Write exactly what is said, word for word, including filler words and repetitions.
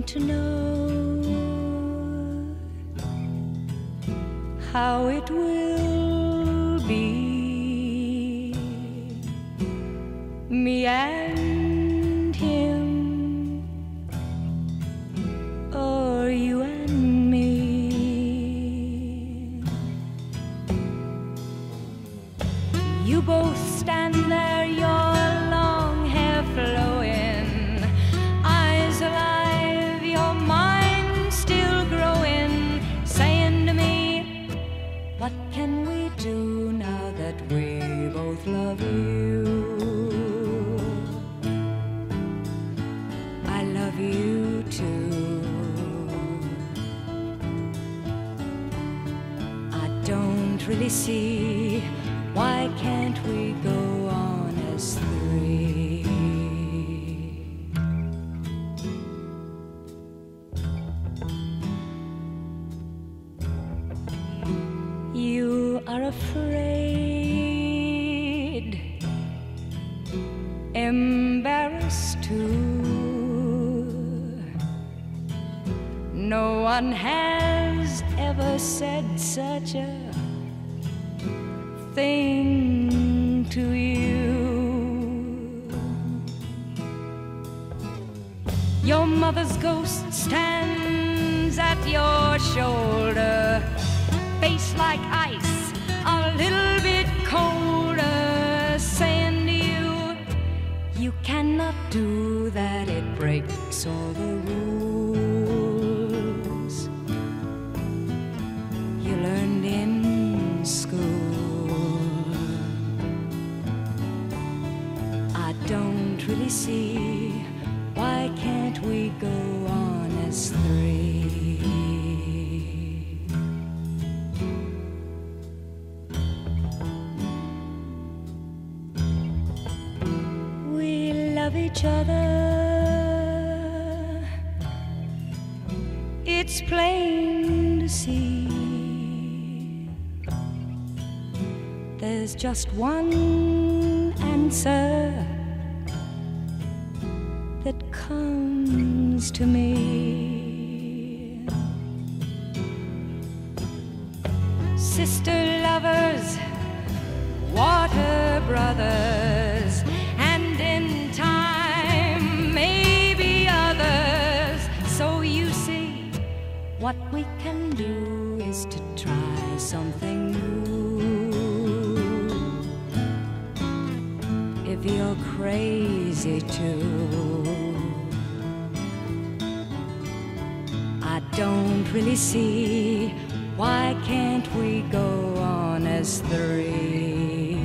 to know how it will be, me and him, or you and me. You both stand there, your long hair flowing, eyes alive, your mind still growing, saying to me, what can we do now that we both love you? I love you too. I don't really see, why can't we go on as three? You are afraid, embarrassed too. No one has ever said such a thing to you. Your mother's ghost stands at your shoulder, face like ice, a little bit colder, saying to you, you cannot do that, it breaks all the rules you learned in school. I don't really see, why can't we go on as three? We love each other, it's plain to see. There's just one answer that comes to me. Sister lovers, water brothers, and in time maybe others. So you see, what we can do is to try something new. If you're crazy too, I don't really see, why can't we go on as three?